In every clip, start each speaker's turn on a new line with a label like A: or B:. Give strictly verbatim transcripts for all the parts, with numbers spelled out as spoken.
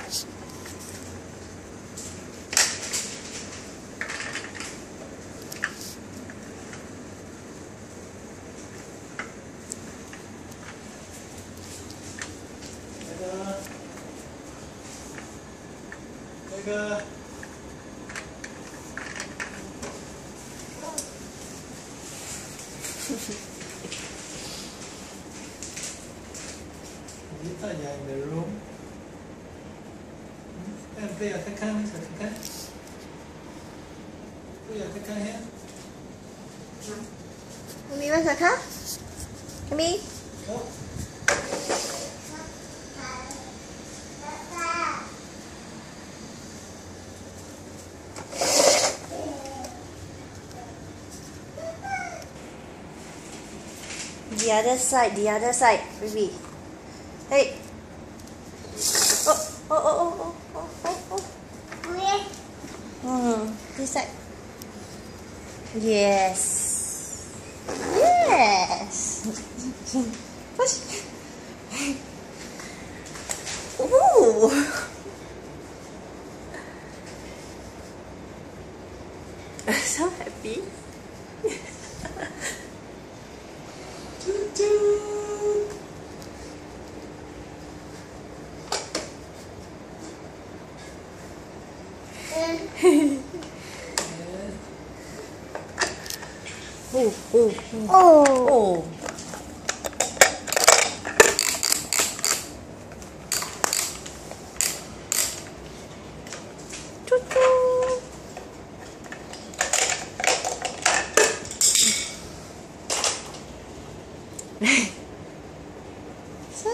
A: 这个Kita yang in the room. Kan play at tekan, sa tekan. Play at tekan ya.
B: Umi masak kah? Umi?
A: Oh.
B: The other side, the other side, baby. Hey. Oh, oh, oh, oh, oh, oh, oh, oh. Hmm, this side. Yes. Yes. Push. Ooh. So happy. Oh, oh, oh, oh. So?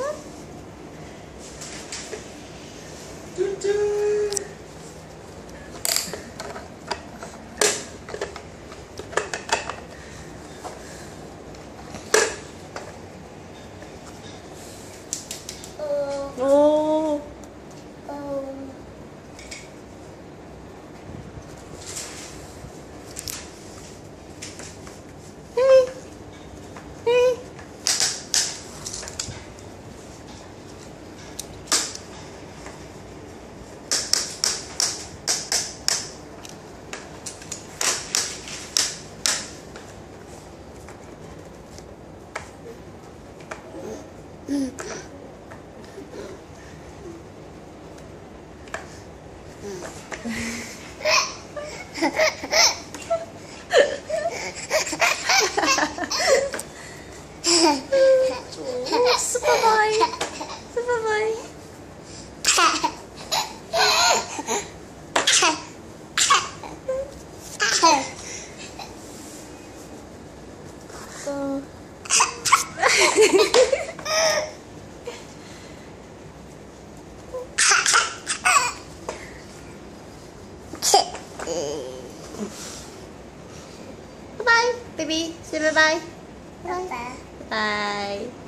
B: Oh. Oh. Hey. Hey. Super boy, super boy. So. Bye bye, baby. Say bye bye. Bye bye.